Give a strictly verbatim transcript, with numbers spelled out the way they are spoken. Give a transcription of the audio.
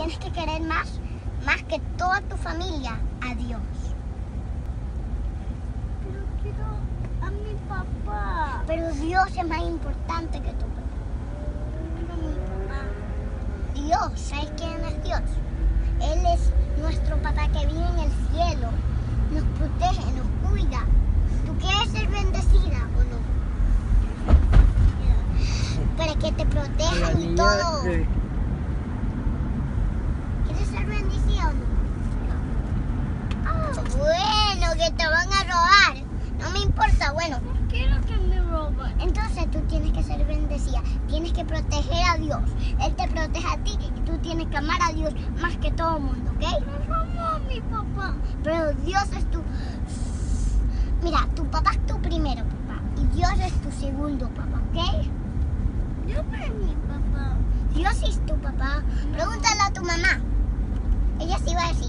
tienes que querer más, más que toda tu familia, a Dios. Pero quiero a mi papá. Pero Dios es más importante que tu papá. Quiero a mi papá. Dios, ¿sabes quién es Dios? Él es nuestro papá que vive en el cielo. Nos protege, nos cuida. ¿Tú quieres ser bendecida o no? Para que te protejan y todo. ¿Quieres ser bendecida o no? Ah, bueno, que te van a robar. No me importa, bueno. No quiero que me roben. Entonces tú tienes que ser bendecida. Tienes que proteger a Dios. Él te protege a ti y tú tienes que amar a Dios más que todo el mundo, ¿ok? Pero amo a mi papá. Pero Dios es tu... Mira, tu papá es tu primero papá y Dios es tu segundo papá, ¿ok? Yo no es mi papá. Dios es tu papá. Pregúntale a tu mamá. Ella sí va a decir.